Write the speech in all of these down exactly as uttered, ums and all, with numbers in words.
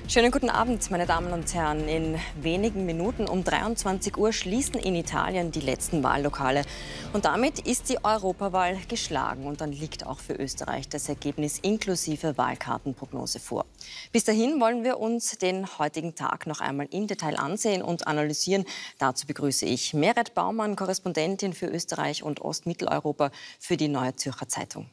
Schönen guten Abend, meine Damen und Herren. In wenigen Minuten um dreiundzwanzig Uhr schließen in Italien die letzten Wahllokale. Und damit ist die Europawahl geschlagen. Und dann liegt auch für Österreich das Ergebnis inklusive Wahlkartenprognose vor. Bis dahin wollen wir uns den heutigen Tag noch einmal im Detail ansehen und analysieren. Dazu begrüße ich Meret Baumann, Korrespondentin für Österreich und Ostmitteleuropa für die Neue Zürcher Zeitung.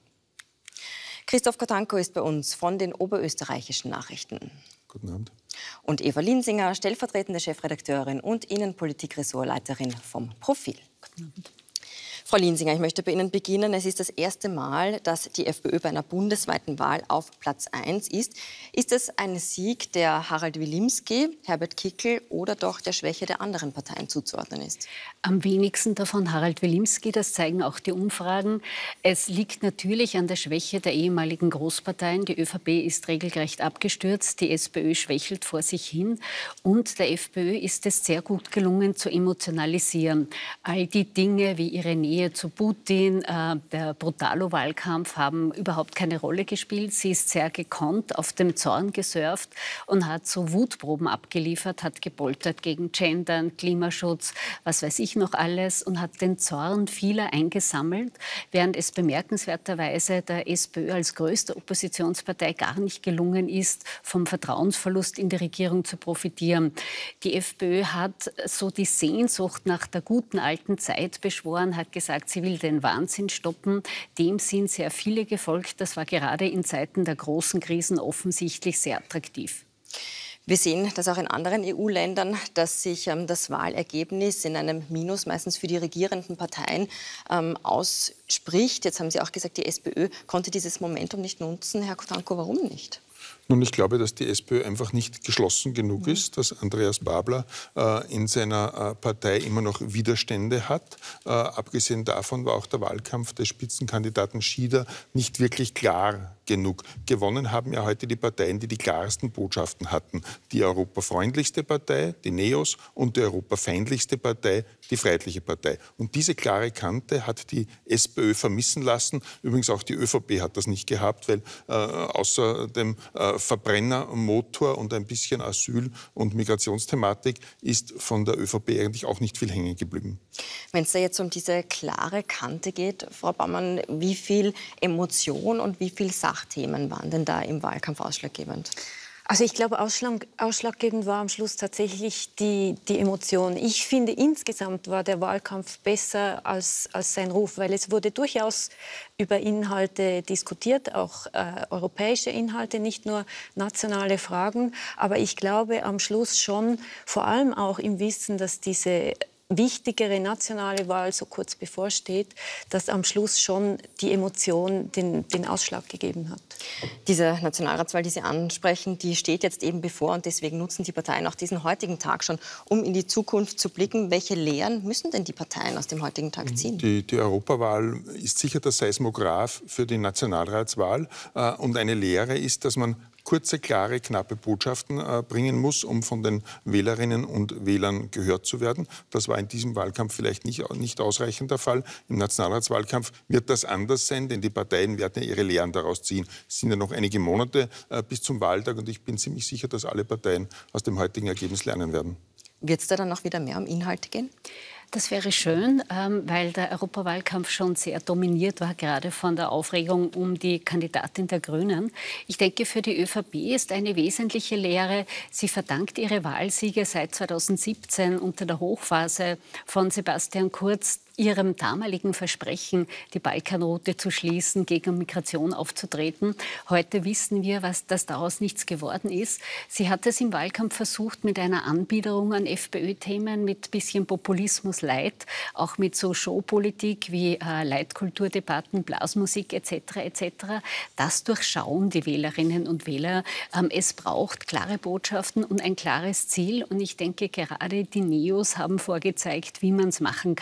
Christoph Kotanko ist bei uns von den oberösterreichischen Nachrichten. Guten Abend. Und Eva Linsinger, stellvertretende Chefredakteurin und Innenpolitik-Ressortleiterin vom Profil. Guten Abend. Frau Linsinger, ich möchte bei Ihnen beginnen. Es ist das erste Mal, dass die FPÖ bei einer bundesweiten Wahl auf Platz eins ist. Ist es ein Sieg der Harald Wilimski, Herbert Kickl oder doch der Schwäche der anderen Parteien zuzuordnen ist? Am wenigsten davon Harald Wilimski, das zeigen auch die Umfragen. Es liegt natürlich an der Schwäche der ehemaligen Großparteien. Die ÖVP ist regelrecht abgestürzt, die SPÖ schwächelt vor sich hin und der FPÖ ist es sehr gut gelungen zu emotionalisieren. All die Dinge wie ihre Nähe zu Putin, äh, der Brutalo-Wahlkampf haben überhaupt keine Rolle gespielt. Sie ist sehr gekonnt auf dem Zorn gesurft und hat so Wutproben abgeliefert, hat gepoltert gegen Gendern, Klimaschutz, was weiß ich noch alles und hat den Zorn vieler eingesammelt, während es bemerkenswerterweise der SPÖ als größte Oppositionspartei gar nicht gelungen ist, vom Vertrauensverlust in die Regierung zu profitieren. Die FPÖ hat so die Sehnsucht nach der guten alten Zeit beschworen, hat gesagt, sie will den Wahnsinn stoppen. Dem sind sehr viele gefolgt. Das war gerade in Zeiten der großen Krisen offensichtlich sehr attraktiv. Wir sehen das auch in anderen E U-Ländern, dass sich ähm, das Wahlergebnis in einem Minus meistens für die regierenden Parteien ähm, ausspricht. Jetzt haben Sie auch gesagt, die SPÖ konnte dieses Momentum nicht nutzen. Herr Kotanko, warum nicht? Nun, ich glaube, dass die SPÖ einfach nicht geschlossen genug Mhm. ist, dass Andreas Babler äh, in seiner äh, Partei immer noch Widerstände hat. Äh, abgesehen davon war auch der Wahlkampf des Spitzenkandidaten Schieder nicht wirklich klar genug. Gewonnen haben ja heute die Parteien, die die klarsten Botschaften hatten. Die europafreundlichste Partei, die Neos, und die europafeindlichste Partei, die Freiheitliche Partei. Und diese klare Kante hat die SPÖ vermissen lassen. Übrigens auch die ÖVP hat das nicht gehabt, weil äh, außer dem äh, Verbrennermotor und ein bisschen Asyl- und Migrationsthematik ist von der ÖVP eigentlich auch nicht viel hängen geblieben. Wenn es da jetzt um diese klare Kante geht, Frau Baumann, wie viel Emotion und wie viel Sachthemen waren denn da im Wahlkampf ausschlaggebend? Also ich glaube, ausschlag, ausschlaggebend war am Schluss tatsächlich die, die Emotion. Ich finde, insgesamt war der Wahlkampf besser als, als sein Ruf, weil es wurde durchaus über Inhalte diskutiert, auch äh, europäische Inhalte, nicht nur nationale Fragen. Aber ich glaube am Schluss schon, vor allem auch im Wissen, dass diese wichtigere nationale Wahl so kurz bevorsteht, dass am Schluss schon die Emotion den, den Ausschlag gegeben hat. Diese Nationalratswahl, die Sie ansprechen, die steht jetzt eben bevor und deswegen nutzen die Parteien auch diesen heutigen Tag schon, um in die Zukunft zu blicken. Welche Lehren müssen denn die Parteien aus dem heutigen Tag ziehen? Die, die Europawahl ist sicher der Seismograph für die Nationalratswahl äh, und eine Lehre ist, dass man kurze, klare, knappe Botschaften äh, bringen muss, um von den Wählerinnen und Wählern gehört zu werden. Das war in diesem Wahlkampf vielleicht nicht, nicht ausreichend der Fall. Im Nationalratswahlkampf wird das anders sein, denn die Parteien werden ja ihre Lehren daraus ziehen. Es sind ja noch einige Monate äh, bis zum Wahltag und ich bin ziemlich sicher, dass alle Parteien aus dem heutigen Ergebnis lernen werden. Wird es da dann noch wieder mehr um Inhalte gehen? Das wäre schön, ähm, weil der Europawahlkampf schon sehr dominiert war, gerade von der Aufregung um die Kandidatin der Grünen. Ich denke, für die ÖVP ist eine wesentliche Lehre, sie verdankt ihre Wahlsiege seit zweitausendsiebzehn unter der Hochphase von Sebastian Kurz ihrem damaligen Versprechen, die Balkanroute zu schließen, gegen Migration aufzutreten. Heute wissen wir, was, dass daraus nichts geworden ist. Sie hat es im Wahlkampf versucht mit einer Anbiederung an FPÖ-Themen, mit bisschen Populismus light, auch mit so Showpolitik wie äh, Leitkulturdebatten, Blasmusik et cetera et cetera. Das durchschauen die Wählerinnen und Wähler. Ähm, es braucht klare Botschaften und ein klares Ziel. Und ich denke, gerade die Neos haben vorgezeigt, wie man es machen kann.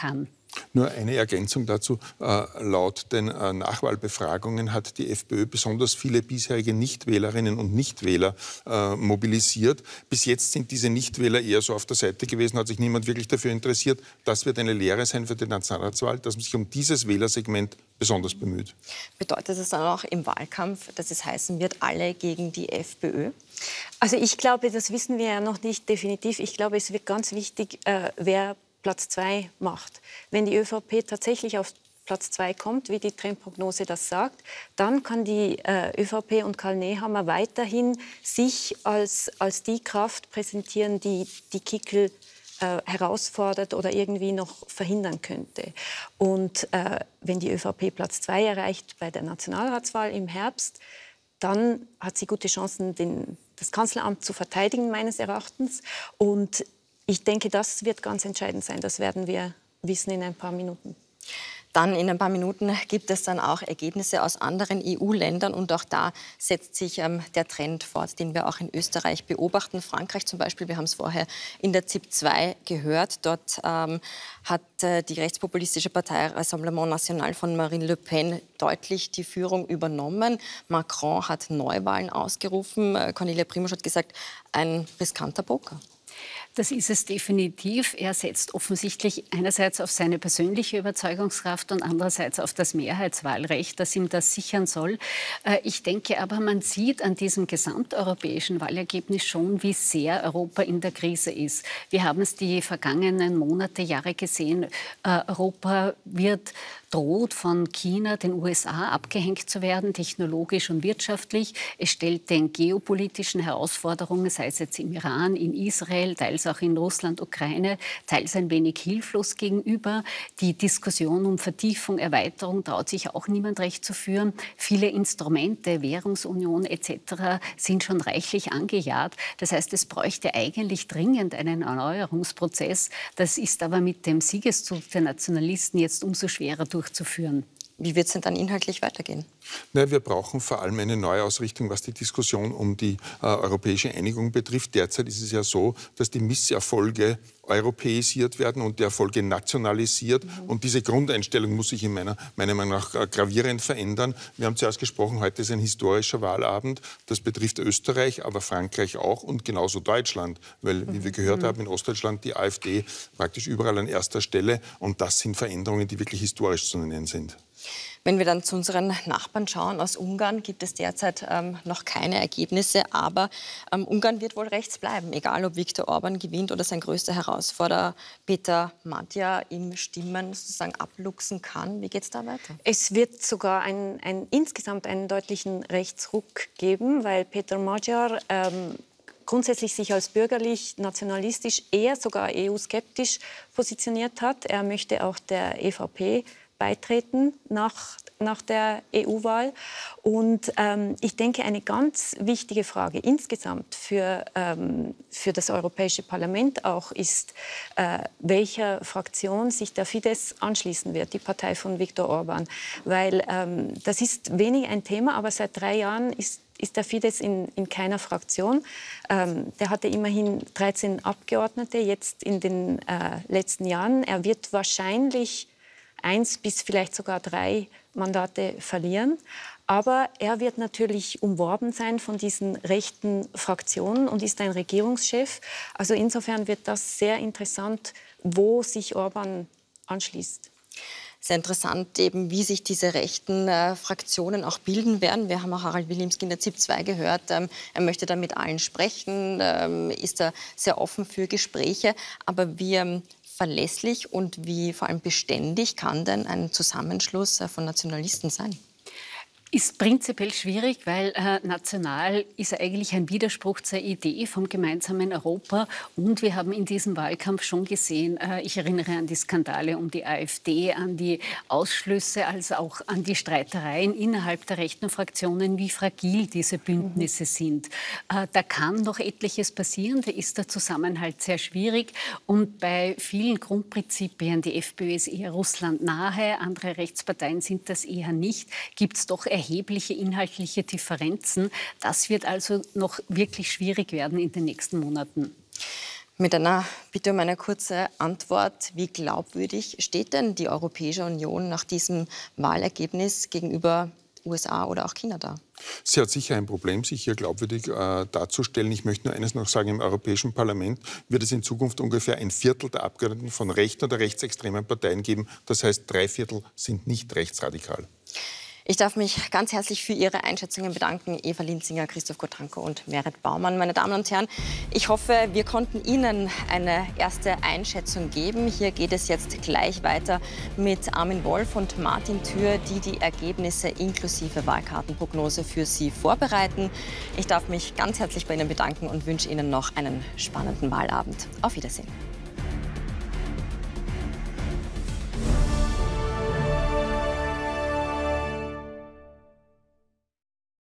Nur eine Ergänzung dazu. Äh, laut den äh, Nachwahlbefragungen hat die FPÖ besonders viele bisherige Nichtwählerinnen und Nichtwähler äh, mobilisiert. Bis jetzt sind diese Nichtwähler eher so auf der Seite gewesen, hat sich niemand wirklich dafür interessiert. Das wird eine Lehre sein für die Nationalratswahl, dass man sich um dieses Wählersegment besonders bemüht. Bedeutet das dann auch im Wahlkampf, dass es heißen wird, alle gegen die FPÖ? Also ich glaube, das wissen wir ja noch nicht definitiv. Ich glaube, es wird ganz wichtig, äh, wer Platz zwei macht. Wenn die ÖVP tatsächlich auf Platz zwei kommt, wie die Trendprognose das sagt, dann kann die äh, ÖVP und Karl Nehammer weiterhin sich als, als die Kraft präsentieren, die die Kickl äh, herausfordert oder irgendwie noch verhindern könnte. Und äh, wenn die ÖVP Platz zwei erreicht bei der Nationalratswahl im Herbst, dann hat sie gute Chancen, den, das Kanzleramt zu verteidigen, meines Erachtens. Und ich denke, das wird ganz entscheidend sein. Das werden wir wissen in ein paar Minuten. Dann in ein paar Minuten gibt es dann auch Ergebnisse aus anderen E U-Ländern. Und auch da setzt sich ähm, der Trend fort, den wir auch in Österreich beobachten. Frankreich zum Beispiel, wir haben es vorher in der ZIP zwei gehört. Dort ähm, hat äh, die rechtspopulistische Partei Rassemblement National von Marine Le Pen deutlich die Führung übernommen. Macron hat Neuwahlen ausgerufen. Äh, Cornelia Primož hat gesagt, ein riskanter Poker. Das ist es definitiv. Er setzt offensichtlich einerseits auf seine persönliche Überzeugungskraft und andererseits auf das Mehrheitswahlrecht, das ihm das sichern soll. Ich denke aber, man sieht an diesem gesamteuropäischen Wahlergebnis schon, wie sehr Europa in der Krise ist. Wir haben es die vergangenen Monate, Jahre gesehen. Europa wird droht von China, den U S A, abgehängt zu werden, technologisch und wirtschaftlich. Es stellt den geopolitischen Herausforderungen, sei es jetzt im Iran, in Israel, teils auch in Russland, Ukraine, teils ein wenig hilflos gegenüber. Die Diskussion um Vertiefung, Erweiterung traut sich auch niemand recht zu führen. Viele Instrumente, Währungsunion et cetera sind schon reichlich angejagt. Das heißt, es bräuchte eigentlich dringend einen Erneuerungsprozess. Das ist aber mit dem Siegeszug der Nationalisten jetzt umso schwerer durchzuführen. Wie wird es denn dann inhaltlich weitergehen? Na, wir brauchen vor allem eine Neuausrichtung, was die Diskussion um die äh, europäische Einigung betrifft. Derzeit ist es ja so, dass die Misserfolge europäisiert werden und die Erfolge nationalisiert. Mhm. Und diese Grundeinstellung muss sich in meiner, meiner Meinung nach äh, gravierend verändern. Wir haben zuerst gesprochen, heute ist ein historischer Wahlabend. Das betrifft Österreich, aber Frankreich auch und genauso Deutschland. Weil, wie wir gehört mhm. haben, in Ostdeutschland die AfD praktisch überall an erster Stelle. Und das sind Veränderungen, die wirklich historisch zu nennen sind. Wenn wir dann zu unseren Nachbarn schauen, aus Ungarn gibt es derzeit ähm, noch keine Ergebnisse, aber ähm, Ungarn wird wohl rechts bleiben, egal ob Viktor Orban gewinnt oder sein größter Herausforderer Peter Magyar ihm Stimmen sozusagen abluchsen kann. Wie geht es da weiter? Es wird sogar ein, ein, insgesamt einen deutlichen Rechtsruck geben, weil Peter Magyar ähm, grundsätzlich sich als bürgerlich, nationalistisch, eher sogar E U-skeptisch positioniert hat. Er möchte auch der E V P beitreten nach, nach der E U-Wahl. Und ähm, ich denke, eine ganz wichtige Frage insgesamt für, ähm, für das Europäische Parlament auch ist, äh, welcher Fraktion sich der Fidesz anschließen wird, die Partei von Viktor Orban. Weil ähm, das ist wenig ein Thema, aber seit drei Jahren ist ist der Fidesz in, in keiner Fraktion. Ähm, der hatte immerhin dreizehn Abgeordnete jetzt in den äh, letzten Jahren. Er wird wahrscheinlich eins bis vielleicht sogar drei Mandate verlieren. Aber er wird natürlich umworben sein von diesen rechten Fraktionen und ist ein Regierungschef. Also insofern wird das sehr interessant, wo sich Orban anschließt. Sehr interessant, eben, wie sich diese rechten äh, Fraktionen auch bilden werden. Wir haben auch Harald Wilimski in der ZIP zwei gehört. Ähm, er möchte da mit allen sprechen, ähm, ist da sehr offen für Gespräche. Aber wie ähm, verlässlich und wie vor allem beständig kann denn ein Zusammenschluss äh, von Nationalisten sein? Ist prinzipiell schwierig, weil äh, national ist eigentlich ein Widerspruch zur Idee vom gemeinsamen Europa. Und wir haben in diesem Wahlkampf schon gesehen, äh, ich erinnere an die Skandale um die AfD, an die Ausschlüsse, als auch an die Streitereien innerhalb der rechten Fraktionen, wie fragil diese Bündnisse mhm. sind. Äh, da kann noch etliches passieren, da ist der Zusammenhalt sehr schwierig. Und bei vielen Grundprinzipien, die FPÖ ist eher Russland nahe, andere Rechtsparteien sind das eher nicht, gibt es doch erhebliche inhaltliche Differenzen. Das wird also noch wirklich schwierig werden in den nächsten Monaten. Mit einer Bitte um eine kurze Antwort. Wie glaubwürdig steht denn die Europäische Union nach diesem Wahlergebnis gegenüber U S A oder auch China da? Sie hat sicher ein Problem, sich hier glaubwürdig äh, darzustellen. Ich möchte nur eines noch sagen, im Europäischen Parlament wird es in Zukunft ungefähr ein Viertel der Abgeordneten von rechten oder rechtsextremen Parteien geben. Das heißt, drei Viertel sind nicht rechtsradikal. Ich darf mich ganz herzlich für Ihre Einschätzungen bedanken. Eva Linzinger, Christoph Kotanko und Meret Baumann. Meine Damen und Herren, ich hoffe, wir konnten Ihnen eine erste Einschätzung geben. Hier geht es jetzt gleich weiter mit Armin Wolf und Martin Thür, die die Ergebnisse inklusive Wahlkartenprognose für Sie vorbereiten. Ich darf mich ganz herzlich bei Ihnen bedanken und wünsche Ihnen noch einen spannenden Wahlabend. Auf Wiedersehen.